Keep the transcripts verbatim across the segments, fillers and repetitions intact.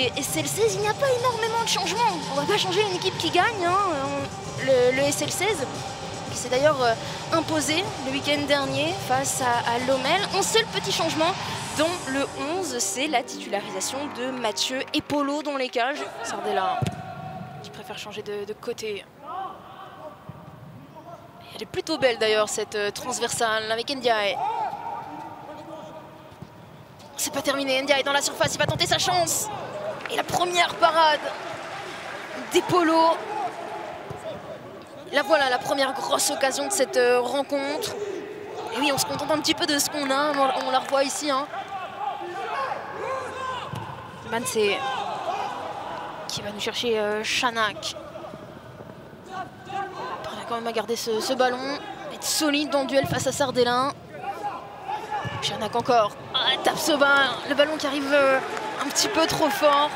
S L seize, il n'y a pas énormément de changements. On va pas changer une équipe qui gagne, hein, le, le S L seize, qui s'est d'ailleurs euh, imposé le week-end dernier face à, à Lommel. Un seul petit changement dans le onze, c'est la titularisation de Mathieu Epolo dans les cages. Sardella qui préfère changer de, de côté. Elle est plutôt belle d'ailleurs cette euh, transversale avec Ndiaye. C'est pas terminé, Ndiaye dans la surface, il va tenter sa chance. Et la première parade d'Epolo. Là voilà la première grosse occasion de cette euh, rencontre. Et oui, on se contente un petit peu de ce qu'on a, on, on la revoit ici. Hein. Bansé qui va nous chercher euh, Chanak. On a quand même à garder ce, ce ballon, être solide dans le duel face à Sardella. Chanak encore, ah, tape ce ballon, le ballon qui arrive euh, un petit peu trop fort.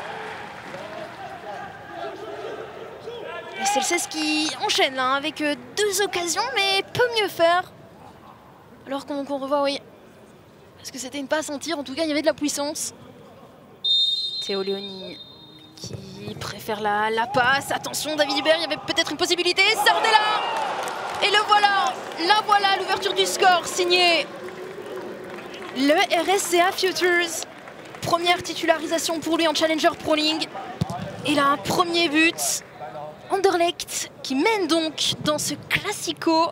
Et c'est le seize qui enchaîne là, avec euh, deux occasions, mais peut mieux faire. Alors qu'on qu'on revoit, oui. Est-ce que c'était une passe en tir? En tout cas, il y avait de la puissance. Théo Léoni qui préfère la, la passe. Attention, David Hubert, il y avait peut-être une possibilité. Sardella! Et le voilà! La voilà, l'ouverture du score, signé le R S C A Futures. Première titularisation pour lui en Challenger Pro League. Et là, un premier but. Anderlecht qui mène donc dans ce Classico.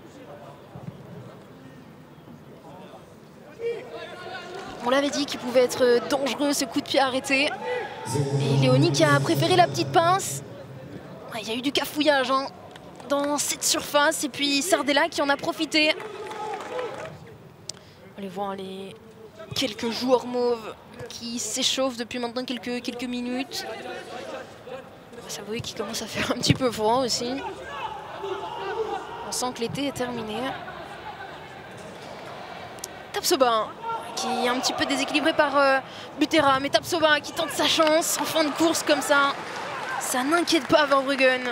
On l'avait dit qu'il pouvait être dangereux ce coup de pied arrêté. Et Léoni qui a préféré la petite pince. Il y a eu du cafouillage hein, dans cette surface. Et puis Sardella qui en a profité. On les voit les quelques joueurs mauves qui s'échauffent depuis maintenant quelques, quelques minutes. On va s'avouer qu'il commence à faire un petit peu froid aussi. On sent que l'été est terminé. Tapsoba qui est un petit peu déséquilibré par euh, Butera, mais Tapsoba qui tente sa chance en fin de course comme ça. Ça n'inquiète pas Verbruggen.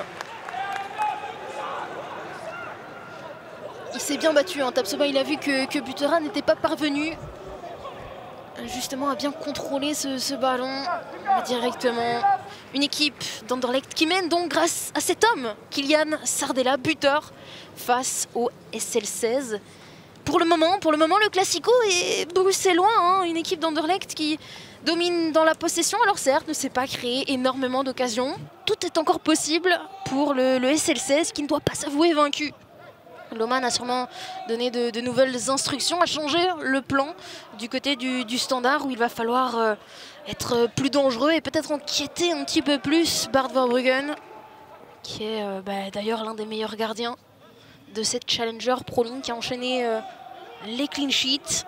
Il s'est bien battu, hein. Tapsoba, il a vu que, que Butera n'était pas parvenu justement à bien contrôler ce, ce ballon directement. Une équipe d'Anderlecht qui mène donc grâce à cet homme, Kylian Sardella, buteur, face au S L seize. Pour le moment, pour le moment, le Classico est bruxellois, hein. Une équipe d'Anderlecht qui domine dans la possession. Alors certes, ne s'est pas créé énormément d'occasions. Tout est encore possible pour le, le S L seize qui ne doit pas s'avouer vaincu. Loman a sûrement donné de, de nouvelles instructions, a changé le plan du côté du, du Standard où il va falloir euh, être plus dangereux et peut-être inquiéter un petit peu plus Bart Verbruggen, qui est euh, bah, d'ailleurs l'un des meilleurs gardiens de cette Challenger Pro League, qui a enchaîné euh, les clean sheets.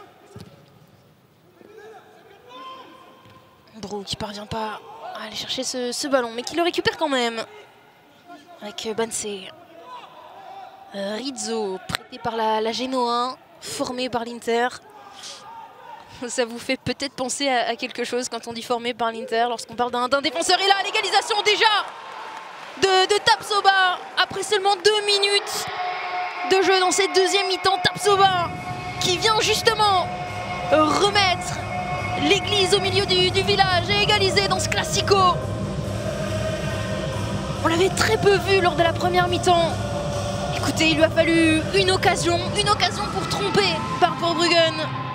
Brou qui parvient pas à aller chercher ce, ce ballon, mais qui le récupère quand même avec Bansé. Rizzo, prêté par la, la Genoa, formé par l'Inter. Ça vous fait peut-être penser à, à quelque chose quand on dit formé par l'Inter, lorsqu'on parle d'un défenseur. Et là, l'égalisation déjà de, de Tapsoba, après seulement deux minutes de jeu dans cette deuxième mi-temps. Tapsoba qui vient justement remettre l'église au milieu du, du village et égaliser dans ce Classico. On l'avait très peu vu lors de la première mi-temps. Écoutez, il lui a fallu une occasion, une occasion pour tromper Bart Verbruggen.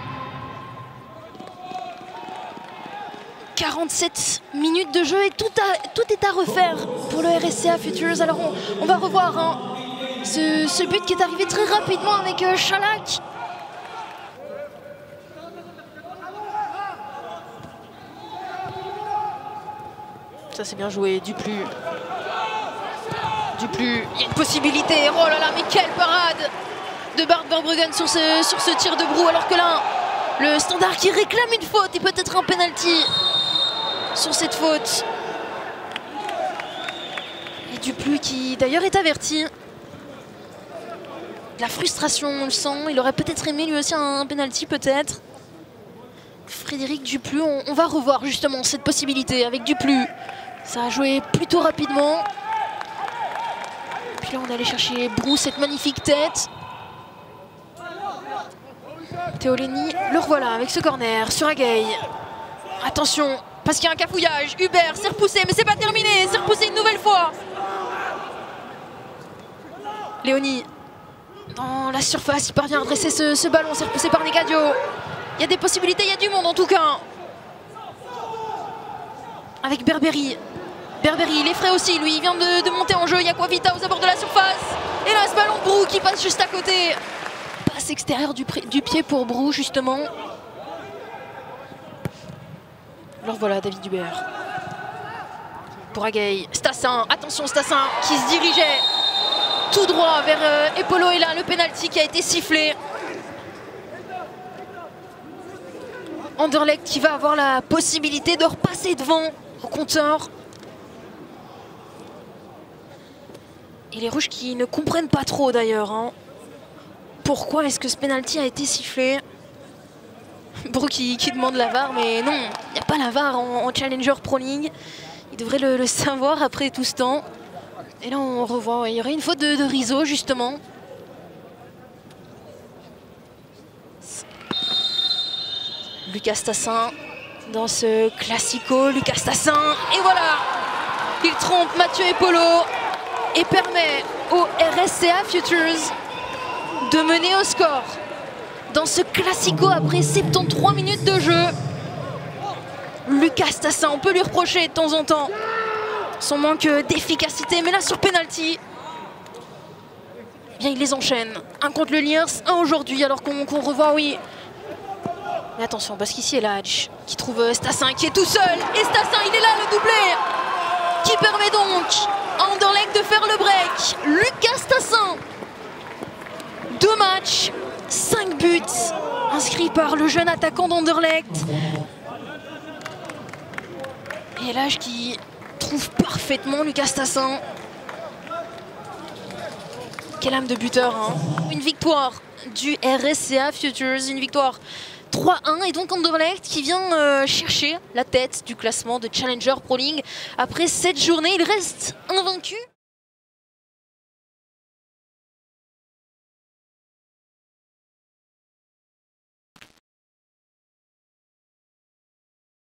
quarante-sept minutes de jeu et tout, à, tout est à refaire pour le R S C A Futures. Alors on, on va revoir hein, ce, ce but qui est arrivé très rapidement avec euh, Chalak. Ça c'est bien joué, Duplu. Duplu, il y a une possibilité. Oh là là, mais quelle parade de Bart Verbruggen sur ce, sur ce tir de Brou. Alors que là, le Standard qui réclame une faute et peut-être un penalty sur cette faute. Et Duplu qui d'ailleurs est averti. De la frustration, on le sent. Il aurait peut-être aimé lui aussi un penalty peut-être. Frédéric Duplu, on, on va revoir justement cette possibilité avec Duplu. Ça a joué plutôt rapidement. Puis là on est allé chercher Brou, cette magnifique tête. Théo Léoni, le revoilà avec ce corner sur Agaï. Attention, Parce qu'il y a un cafouillage. Hubert s'est repoussé, mais c'est pas terminé. C'est repoussé une nouvelle fois. Léonie, dans la surface, il parvient à dresser ce, ce ballon. C'est repoussé par Negadio. Il y a des possibilités, il y a du monde en tout cas. Avec Berberi. Berberi, il est frais aussi, lui, il vient de, de monter en jeu. Il y a Coavita aux abords de la surface. Et là, ce ballon de Brou qui passe juste à côté. Passe extérieure du, du pied pour Brou, justement. Alors voilà, David Hubert. Pour Agaï. Stassin, attention Stassin, qui se dirigeait tout droit vers euh, Epolo. Et là, le pénalty qui a été sifflé. Anderlecht qui va avoir la possibilité de repasser devant au compteur. Et les Rouges qui ne comprennent pas trop d'ailleurs. Hein. Pourquoi est-ce que ce penalty a été sifflé? Brou qui, qui demande la V A R, mais non, il n'y a pas la V A R en, en Challenger Pro League. Il devrait le, le savoir après tout ce temps. Et là on revoit, il y aurait une faute de, de Rizzo justement. Lucas Stassin dans ce classico, Lucas Stassin, et voilà, il trompe Mathieu Epolo et permet au R S C A Futures de mener au score dans ce classico après soixante-treize minutes de jeu. Lucas Stassin, on peut lui reprocher de temps en temps son manque d'efficacité, mais là sur penalty, eh bien il les enchaîne. Un contre le Liers, un aujourd'hui, alors qu'on qu'on revoit, oui. Mais attention, parce qu'ici, il y a Hadj qui trouve Stassin qui est tout seul. Et Stassin, il est là, le doublé, qui permet donc à Anderlecht de faire le break. Lucas Stassin, deux matchs, cinq buts inscrits par le jeune attaquant d'Anderlecht. Et Hadj qui trouve parfaitement Lucas Stassin. Quelle âme de buteur, hein. Une victoire du R S C A Futures, une victoire trois un, et donc Anderlecht qui vient euh, chercher la tête du classement de Challenger Pro League après cette journée. Il reste invaincu.